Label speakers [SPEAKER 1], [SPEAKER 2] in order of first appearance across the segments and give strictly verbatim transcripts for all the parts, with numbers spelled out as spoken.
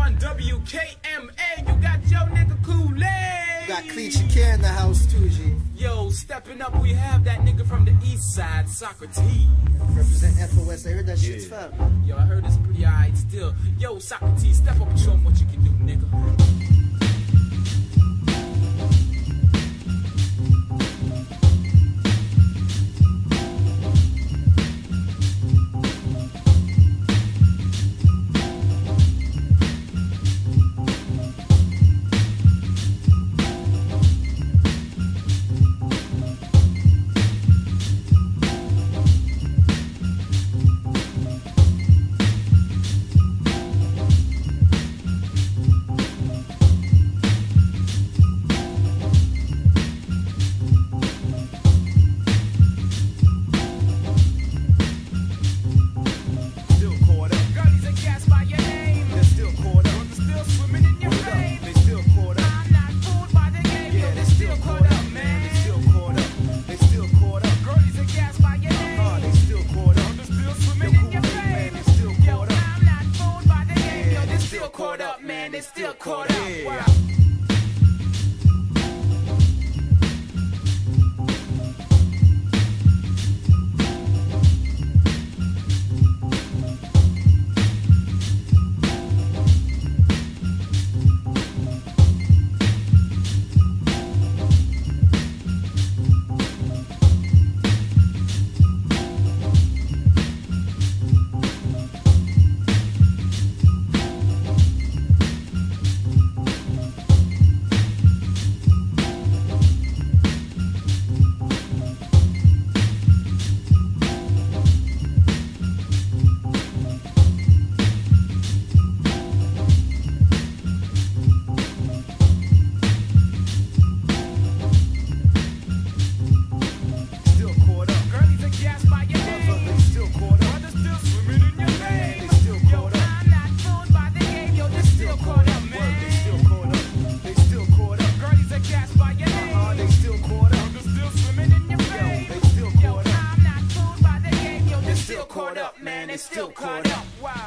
[SPEAKER 1] on W K M A. You got your nigga Kool-Aid.
[SPEAKER 2] Got Cleat Shakir in the house too, G.
[SPEAKER 1] Yo, stepping up, we have that nigga from the east side, Socrates.
[SPEAKER 2] Represent F O S. I heard that yeah. shit's fab.
[SPEAKER 1] Yo, I heard it's pretty alright still. Yo, Socrates, step up and show him what you can do, nigga. They still caught up. Wow. Caught up, man, they still caught up. Wow.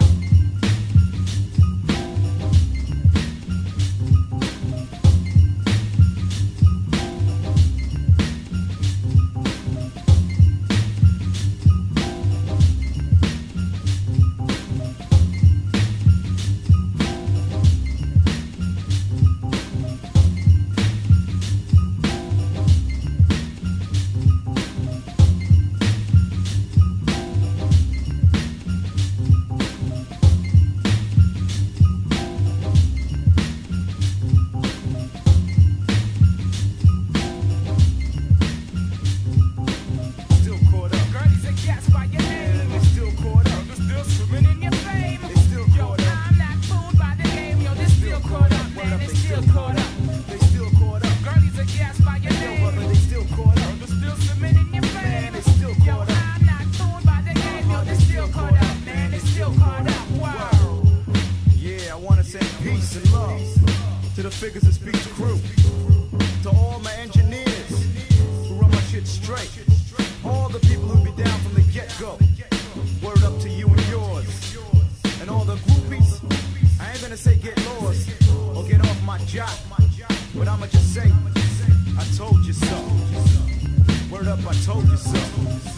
[SPEAKER 1] Peace and love to the figures of speech crew, to all my engineers who run my shit straight, all the people who be down from the get-go. Word up to you and yours, and all the groupies. I ain't gonna say get lost or get off my job, but I'ma just say I told you so. Word up, I told you so.